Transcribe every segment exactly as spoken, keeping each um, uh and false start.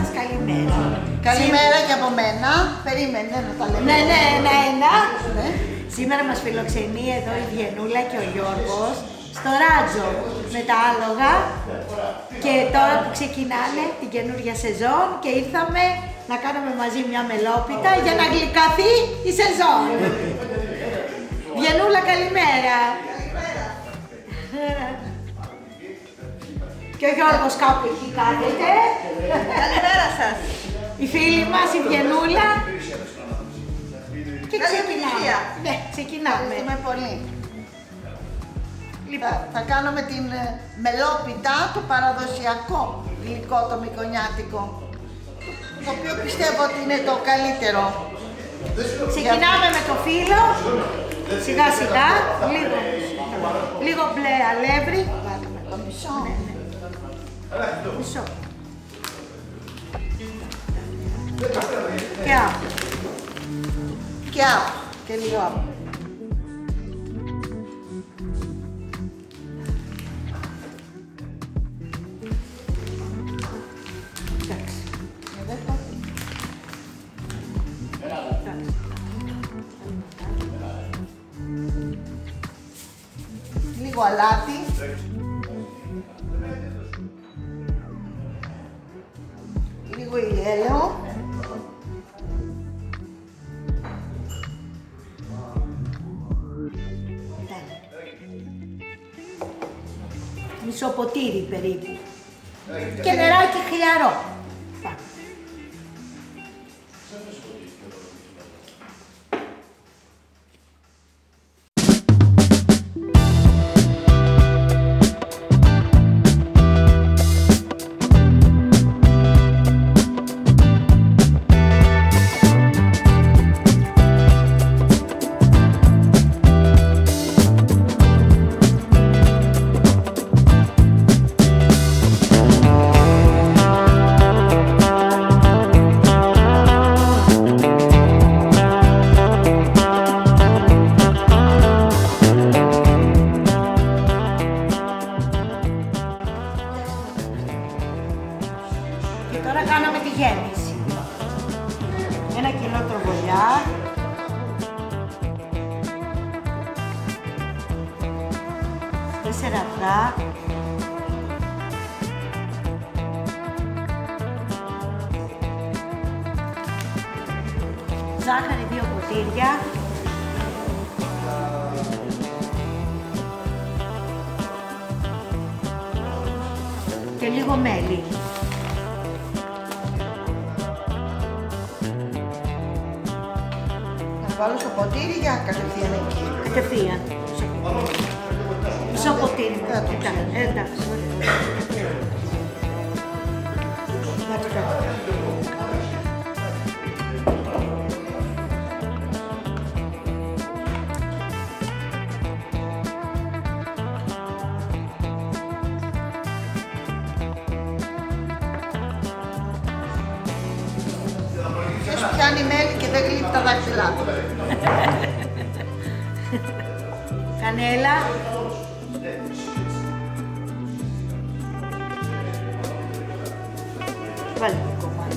σας, καλημέρα. Καλημέρα και από μένα. Περίμενε να τα λέμε. Ναι, ναι, ένα, ένα. Ναι. Σήμερα μας φιλοξενεί εδώ η Βιενούλα και ο Γιώργος στο Ράτζο με τα άλογα και τώρα που ξεκινάνε την καινούργια σεζόν και ήρθαμε να κάνουμε μαζί μια μελόπιτα για να γλυκαθεί η σεζόν. Βιενούλα, καλημέρα. Και ο Γιώργος κάπου εκεί κάθεται. Καλημέρα σας. Η φίλη μας, η Βιενούλα. Και Καλή ξεκινάμε. επιτυχία. Ναι, ξεκινάμε. Ευχαριστούμε πολύ. Λοιπόν, Θα, θα κάνουμε την ε, μελόπιτα, το παραδοσιακό γλυκό, το μικονιάτικο, το οποίο πιστεύω ότι είναι το καλύτερο. ξεκινάμε με το φύλλο. Σιγά σιγά. Λίγο, λίγο μπλε αλεύρι. Βάλουμε το μισό. Ναι, ναι. Μισό. Και άπλο. Και άπλο. Και λίγο άπλο. Εντάξει. Εδώ το. Εντάξει. Λίγο αλάτι. Λίγο ηλιέλαιο. Μισό ποτήρι περίπου. Και νεράκι χλιαρό. Πάμε. Και τώρα κάναμε τη γέμιση. Ένα κιλό τροβολιά. Τέσσερα αυγά. Ζάχαρη δύο ποτήρια. Και λίγο μέλι. Να βάλω στο ποτήρι για κατευθείαν εκεί. Κατευθείαν. Μισό ποτήρι. Εντάξει, εντάξει. Ποιος πιάνει μέλι και δεν γλύφει τα δάχτυλά του. Κανέλα. Βάλε το κομμάτι.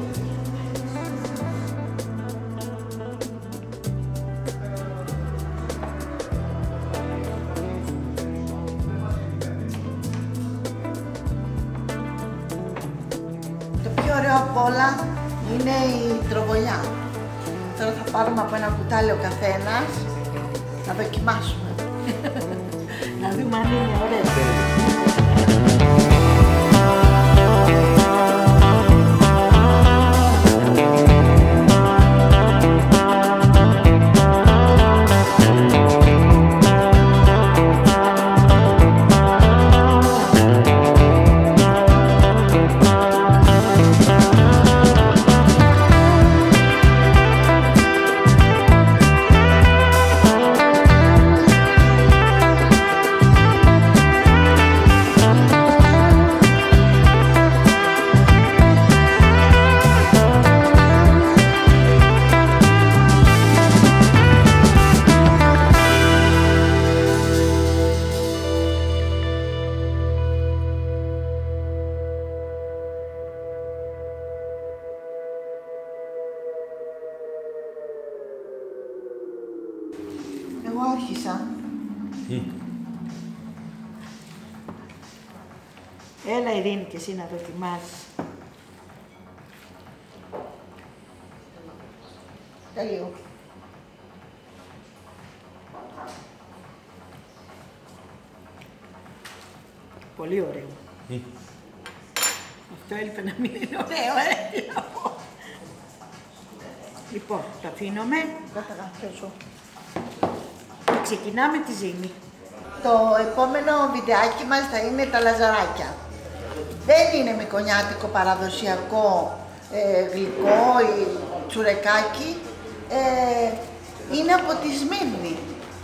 Το πιο ωραίο απ' όλα είναι η τροβολιά. Τώρα θα πάρουμε από ένα κουτάλι ο καθένας να δοκιμάσουμε. Να δούμε αν είναι ωραία. άρχισα. Mm. Έλα Ειρήνη και εσύ να δοκιμάσεις. Τέλειο. Πολύ ωραίο. Mm. Αυτό έλειπε να μην είναι ωραίο, ε, τι να πω. Λοιπόν, το αφήνουμε και ξεκινάμε τη ζύμη. Το επόμενο βιντεάκι μας θα είναι τα λαζαράκια. Δεν είναι μικονιάτικο παραδοσιακό ε, γλυκό ή τσουρεκάκι. Ε, είναι από τη Σμύρνη.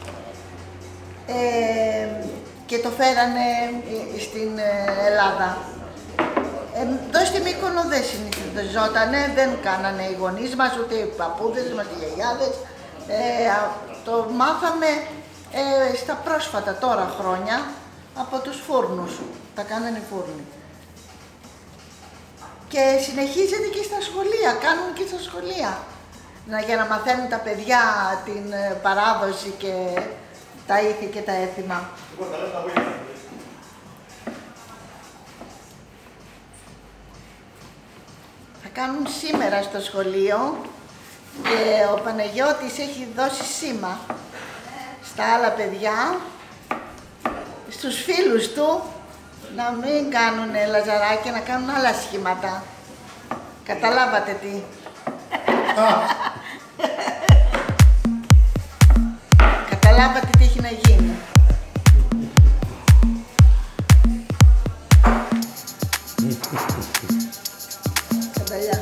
Ε, και το φέρανε στην Ελλάδα. Ε, εδώ στη Μύκονο δεν συνηθιζότανε, δεν κάνανε οι γονείς μας, ούτε οι παππούδες μας, οι γιαγιάδες. Ε, το μάθαμε ε, στα πρόσφατα τώρα χρόνια από τους φούρνους. Τα κάνανε οι φούρνοι. Και συνεχίζεται και στα σχολεία, κάνουν και στα σχολεία. Να, για να μαθαίνουν τα παιδιά την παράδοση και τα ήθη και τα έθιμα. Θα κάνουν σήμερα στο σχολείο και ο Παναγιώτης έχει δώσει σήμα στα άλλα παιδιά, στους φίλους του, να μην κάνουν λαζαράκια, να κάνουν άλλα σχήματα. Καταλάβατε τι. Καταλάβατε τι έχει να γίνει. Κανταλιά.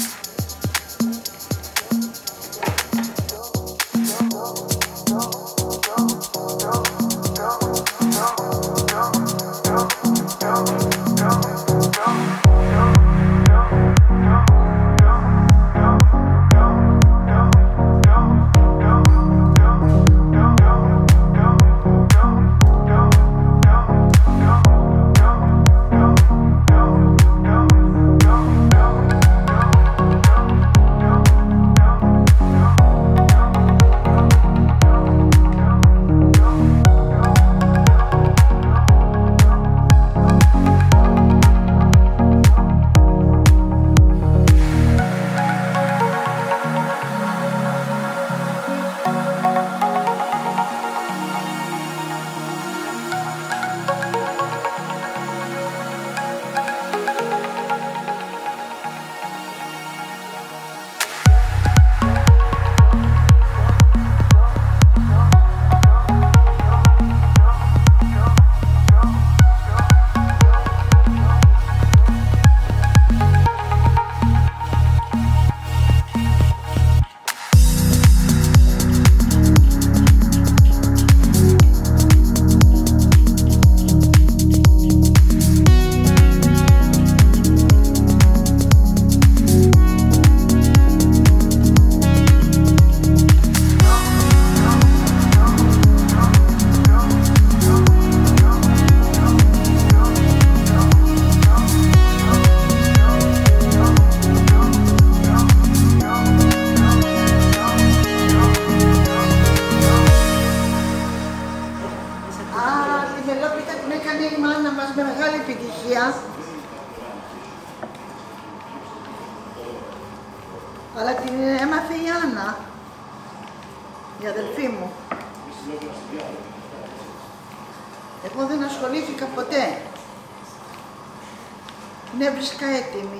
Αλλά την έμαθε η Άννα, η αδελφή μου. Εγώ δεν ασχολήθηκα ποτέ. Την έβρισκα έτοιμη.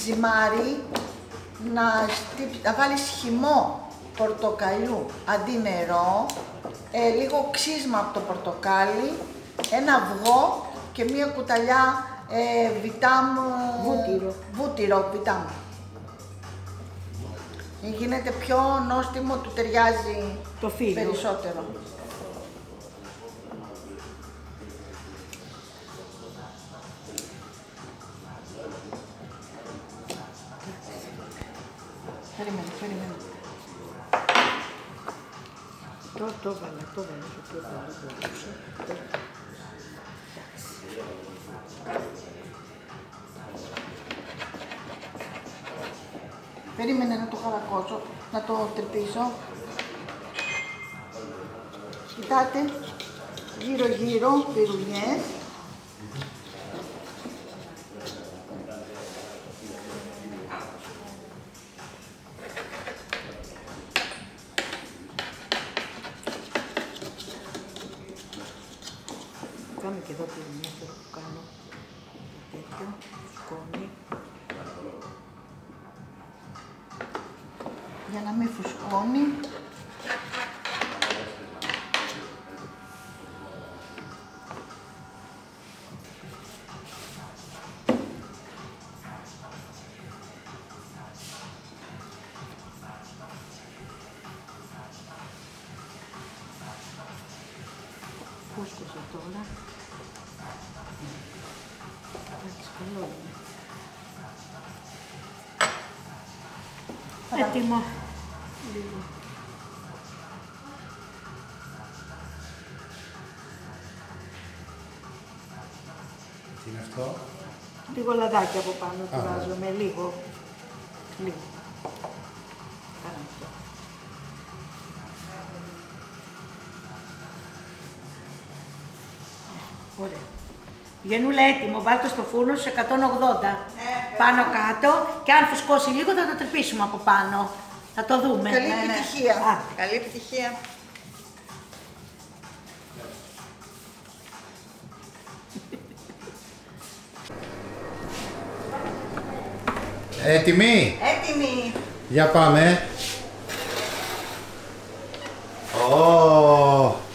ζυμάρι, να, να βάλεις χυμό πορτοκαλιού αντί νερό, ε, λίγο ξύσμα από το πορτοκάλι, ένα αυγό και μία κουταλιά ε, βιτάμ, Βούτυρο. βούτυρο βιτάμ. Γίνεται πιο νόστιμο, του ταιριάζει Το φύλλο. περισσότερο. Περίμενε, περίμενε. Το, το βάλα, το βάλα, το βάλα, το βάλα. Περίμενε να το χαρακώσω, να το τρυπήσω. Κοιτάτε, γύρω γύρω πυρουλιές. Κάνω και εδώ πυρουλιές που κάνω. Τέτοιο, σκόνη. Για να μην φουσκώνει. Φούσκωσε τώρα. Εντάξει, καλό είναι. Έτοιμο. Λίγο. Τι είναι αυτό? Λίγο λαδάκι από πάνω του Α, βάζω, με λίγο. Λίγο. Κάνω αυτό. Ωραία. Γενούλα έτοιμο, βάλτε στο φούρνο στους εκατόν ογδόντα. Πάνω κάτω και αν φουσκώσει λίγο θα το τρυπήσουμε από πάνω. Θα το δούμε. Καλή Ναι, ναι. επιτυχία. Α, Καλή επιτυχία. Έτοιμοι! Έτοιμη. Για πάμε! Ω!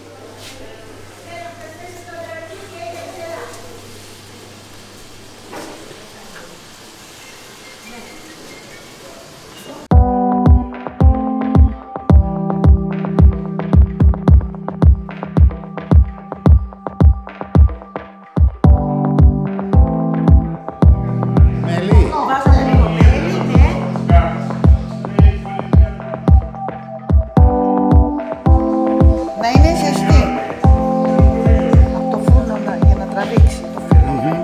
Μέλι! βάζουμε λίγο μέλι, ναι. Να είναι ζεστή. Από το φούρνο να, για να τραβήξει το φούρνο.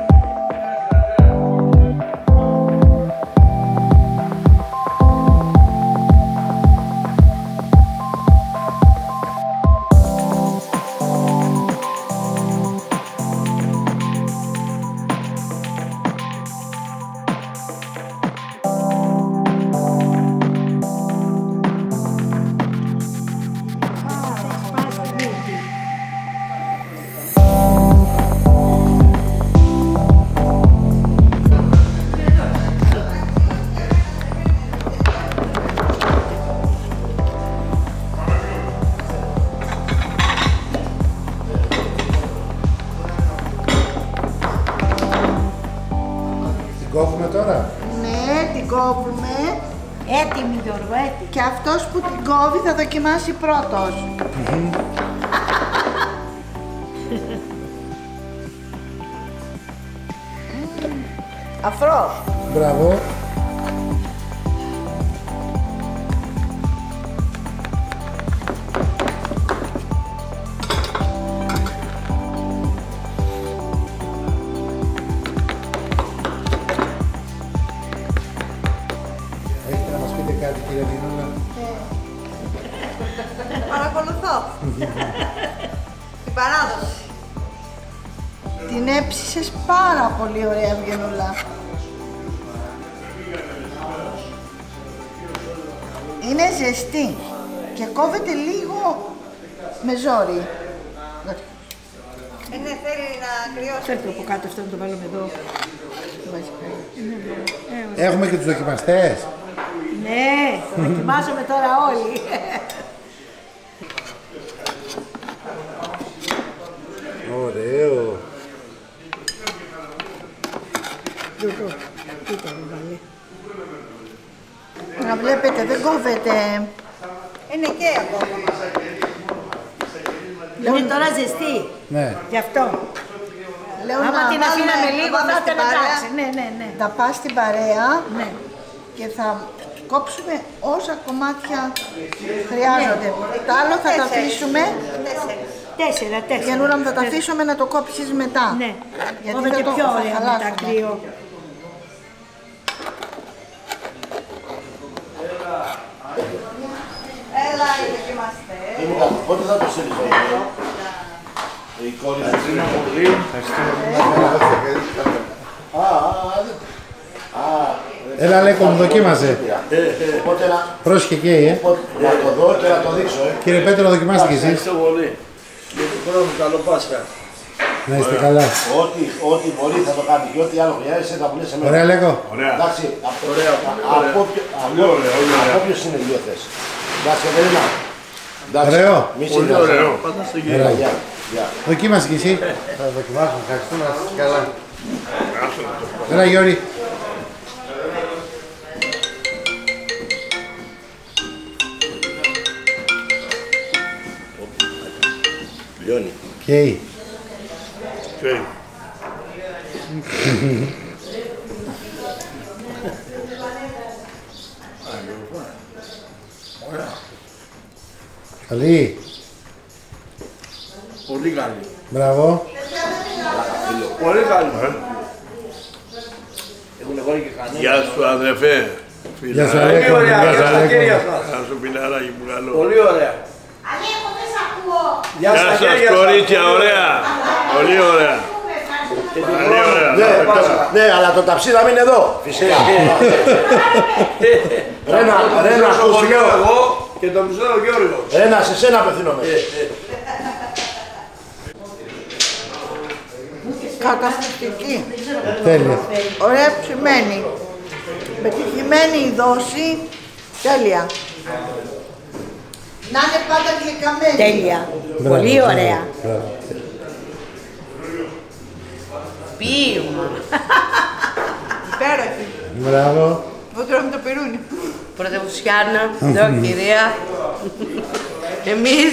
Πάει στη μύτη. Την κόβουμε τώρα? Ναι, την κόβουμε. Έτοιμη Γιώργο, έτοιμη. Και αυτός που την κόβει θα δοκιμάσει πρώτος. Αφρός. Μπράβο! Έχετε να μας πείτε κάτι, κύριε Δίνολα? Παρακολουθώ. Την παράδοση. Την έψησες πάρα πολύ ωραία, Βιενούλα. Είναι ζεστή και κόβεται λίγο με ζόρι. Ε, ναι, θέλει να κρυώσει. Φέρτε από κάτω αυτό να το βάλουμε εδώ. βασικά. Έχουμε και τους δοκιμαστές. Ναι, το δοκιμάζουμε τώρα όλοι. Ωραίο. Να βλέπετε, δεν κόβεται. Είναι και ακόμα. Είναι τώρα ζεστή. Ναι. Γι' αυτό. Λέω Άμα να την βάλουμε- αφήναμε λίγο πάμε θα στην ήταν παρέα. εντάξει. Ναι, ναι, ναι. Θα πας στην παρέα Ναι. και θα κόψουμε όσα κομμάτια χρειάζονται. Το άλλο θα τα αφήσουμε. Τέσσερα, τέσσερα. Γιαννούρα μου, θα τα αφήσουμε να το κόψεις μετά. Ναι. Γιατί Κόβεται δεν το πιο θα ωραία μετά χαλάσουμε. κρύο. Έλα, οι δοκιμαστές. Πότε θα το στείλεις αυτό? Η κόρη σου είναι πολύ. Α, α, α. Έλα Λέκο μου, δοκίμασε. Οπότε να, Πρόσχε και ε. οπότε να το δω και να το δείξω, ε. Κύριε Πέτρο, δοκιμάστε κι εσείς. Ευχαριστώ πολύ. Για τον χρόνο, καλό Πάσχα. Να είστε καλά. Ό,τι, ό,τι μπορεί θα το κάνει και ό,τι άλλο χρειάζεσαι θα μου λες εμένα. Ωραία Λέκο. Εντάξει, από Ωραία, από όποιο- Πολύ ωραία, πολύ ωραία. από όποιο συνεργείο θες. Εντάξει, Ευελίνα. Εντάξει, Ωραίο. μη Πολύ συνεργάζεσαι. ωραίο. Πάντα στο γύρο. Ωραία. Γεια, γεια. Δοκίμασε κι εσύ. Θα δοκιμάσουμε, ευχαριστούμε, να είστε καλά. Έλα Γιώργη. Λιώνει. Καίει. Okay. Καλή. Πολύ καλή. Μπράβο. Πολύ καλή. Έχουν εγώ και κανένα. Γεια σου αδερφέ. Γεια σου Φιλαράκι. Αλέκο. Πολύ ωραία. Γεια σου Γεια στα χέρια Αλέκο. σας. Γεια σου φιλαράκι μου καλό. Πολύ ωραία. Αλέκο, δεν σ' ακούω. Γεια στα σας χέρια σας. κορίτσια, ωραία. Πολύ ωραία. Πολύ ωραία. Ναι, το- ναι, αλλά το ταψί θα μείνει εδώ. Φυσικά. Ρένα, Ρένα, Μισό ακούς τι χωριό λέω. εγώ και το μισό ο Γιώργος. Ρένα, σε σένα απευθύνομαι. Καταπληκτική. Τέλεια. Ωραία ψημένη. Πετυχημένη η δόση. Τέλεια. Να είναι πάντα γλυκαμένη. Τέλεια. Μπράβο, Πολύ μπράβο, ωραία. μπράβο. Ποίημα. Υπέροχη. Μπράβο. Εγώ τρώμε το πυρούνι. Πρωτευουσιάνα, εδώ κυρία. Εμείς.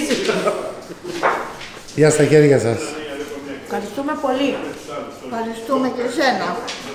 Γεια στα χέρια σας. Ευχαριστούμε πολύ. Ευχαριστούμε και εσένα.